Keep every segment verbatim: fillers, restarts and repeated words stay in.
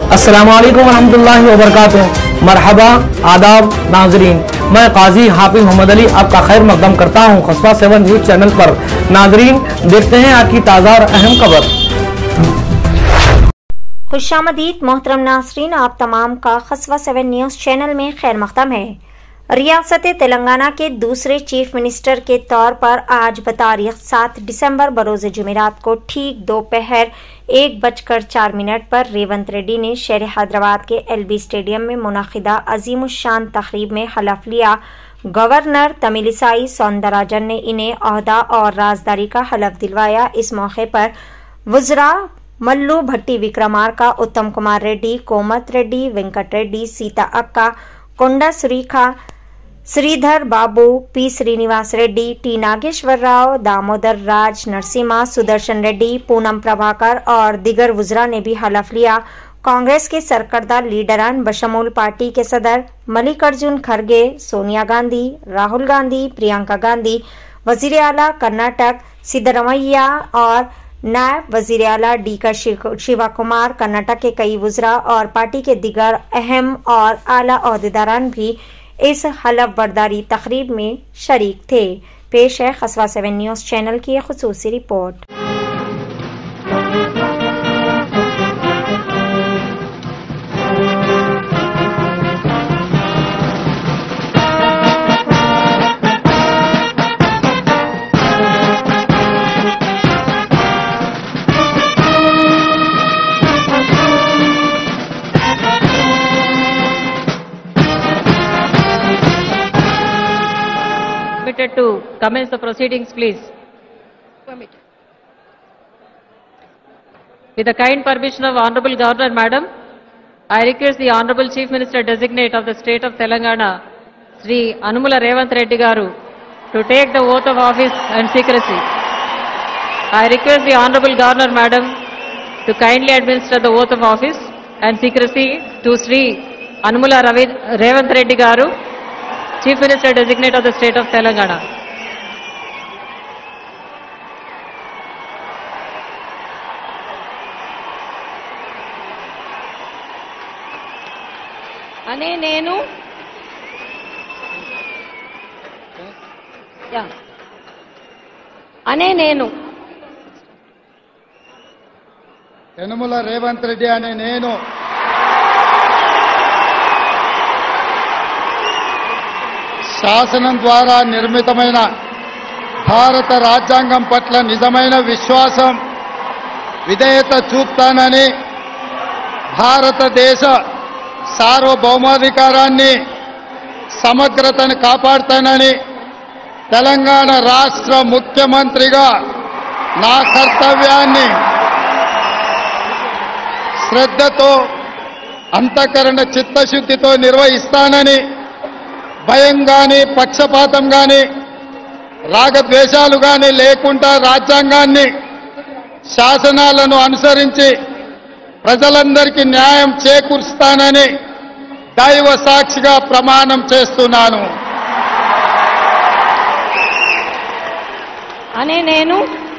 अस्सलामुअलैकुम वरहमतुल्लाहि वबरकातुहू। मरहबा, आदाब नाजरीन, मैं काजी हाफिज मोहम्मद अली आपका खैर मकदम करता हूँ खसवा सेवन न्यूज चैनल पर। नाजरीन, देखते हैं आज की ताज़ा और अहम खबर। खुशामदीद मोहतरम नाजरीन, आप तमाम का खसवा सेवन न्यूज चैनल में खैर मकदम है। रियासत तेलंगाना के दूसरे चीफ मिनिस्टर के तौर पर आज बतारीख सात दिसंबर बरोज जुमेरात को ठीक दोपहर एक बजकर चार मिनट पर रेवंत रेड्डी ने शहर हैदराबाद के एलबी स्टेडियम में मुनक़िदा अजीमुश्शान तकरीब में हलफ लिया। गवर्नर तमिलिसाई सौंदरराजन ने इन्हें ओहदा और राजदारी का हलफ दिलवाया। इस मौके पर वज़रा मल्लू भट्टी विक्रमार्का, उत्तम कुमार रेड्डी, कोमत रेड्डी, वेंकट रेड्डी, सीता अक्का, कोंडा सुरीखा, श्रीधर बाबू, पी श्रीनिवास रेड्डी, टी नागेश्वर राव, दामोदर राज नरसिम्हा, सुदर्शन रेड्डी, पूनम प्रभाकर और दिगर वज़रा ने भी हलफ लिया। कांग्रेस के सरकर्दा लीडरान बशमूल पार्टी के सदर मल्लिकार्जुन खड़गे, सोनिया गांधी, राहुल गांधी, प्रियंका गांधी, वजीर आला कर्नाटक सिद्धरमैया और नायब वजीर आला डी का शिवा कुमार, कर्नाटक के कई वज़रा और पार्टी के दिगर अहम और आला ओहदेदारान भी इस हलफ बर्दारी तकरीब में शरीक थे। पेश है खसवा सेवन न्यूज चैनल की एक खुसूसी report. To commence the proceedings, please. Permit. With the kind permission of Honorable Governor, Madam, I request the Honorable Chief Minister Designate of the State of Telangana, Sri Anumula Revanth Reddy Garu, to take the oath of office and secrecy. I request the Honorable Governor, Madam, to kindly administer the oath of office and secrecy to Sri Anumula Revanth Reddy Garu, Chief Minister Designate of the State of Telangana. అనే నేను yeah అనే నేను యనమల రేవంత్ రెడ్డి అనే నేను శాసనం ద్వారా నిర్మితమైన భారత రాజ్యాంగం పట్ల నిజమైన విశ్వాసం, విధేయత చూపుతానని, భారతదేశ సార్వభౌమాధికారాన్ని, సమగ్రతను కాపాడుతానని, తెలంగాణ రాష్ట్ర ముఖ్యమంత్రిగా నా కర్తవ్యాన్ని శ్రద్ధతో, అంతఃకరణ చిత్తశుద్ధితో నిర్వహిస్తానని, భయం గాని, పక్షపాతం గాని, రాగద్వేషాలు గాని లేకుండా రాజ్యాంగాన్ని, శాసనాలను అనుసరించి ప్రజలందరికీ న్యాయం చేకూరుస్తానని దైవ సాక్షిగా ప్రమాణం చేస్తున్నాను. అనే నేను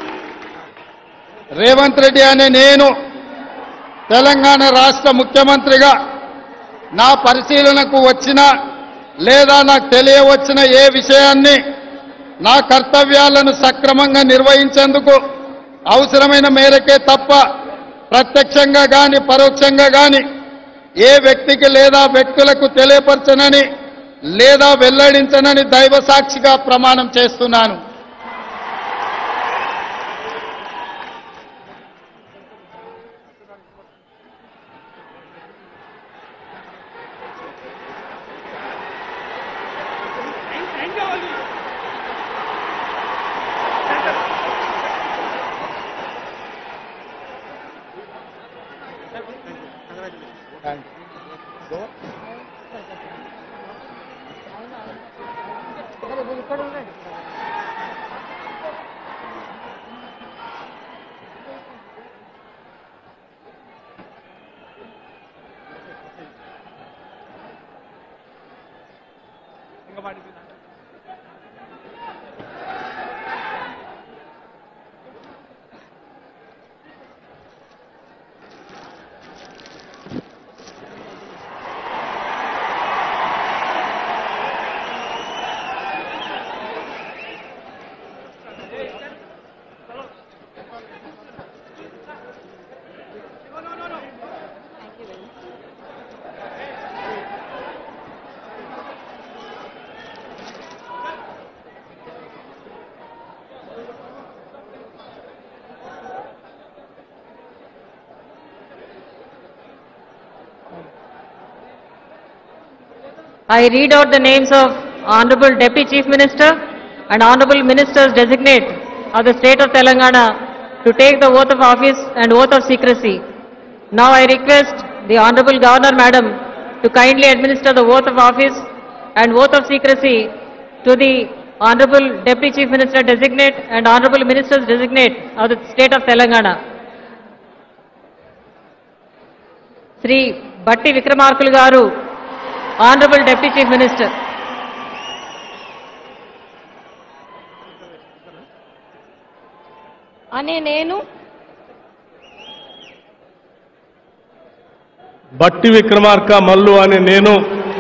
రేవంత్ రెడ్డి అనే నేను తెలంగాణ రాష్ట్ర ముఖ్యమంత్రిగా నా పరిశీలనకు వచ్చిన లేదా నాకు తెలియవచ్చిన ఏ విషయాన్ని నా కర్తవ్యాలను సక్రమంగా నిర్వహించేందుకు అవసరమైన మేరకే తప్ప ప్రత్యక్షంగా గాని పరోక్షంగా గాని ఏ వ్యక్తికి లేదా వ్యక్తులకు తెలియపరచనని లేదా వెల్లడించనని దైవ సాక్షిగా ప్రమాణం చేస్తున్నాను. I read out the names of Honorable Deputy Chief Minister and Honorable Ministers Designate of the State of Telangana to take the oath of office and oath of secrecy. Now I request the Honorable Governor Madam to kindly administer the oath of office and oath of secrecy to the Honorable Deputy Chief Minister Designate and Honorable Ministers Designate of the State of Telangana. Sri Batti Vikramarkulu Garu, Honorable Deputy Chief Minister. అనే నేను బట్టి విక్రమార్క మల్లు అనే నేను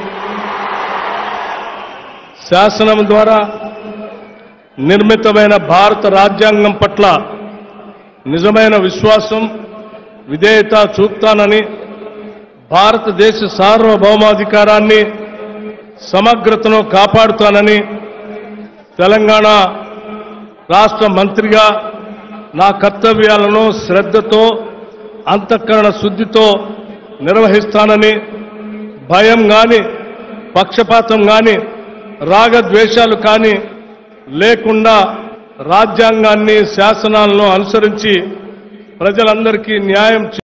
శాసనం ద్వారా నిర్మితమైన భారత రాజ్యాంగం పట్ల నిజమైన విశ్వాసం విధేయత చూపుతానని భారతదేశ సార్వభౌమాధికారాన్ని సమగ్రతను కాపాడుతానని తెలంగాణ రాష్ట్ర మంత్రిగా నా కర్తవ్యాలను శ్రద్ధతో అంతఃకరణ శుద్ధితో నిర్వహిస్తానని భయం గాని పక్షపాతం గాని రాగద్వేషాలు కానీ లేకుండా రాజ్యాంగాన్ని శాసనాలను అనుసరించి ప్రజలందరికీ న్యాయం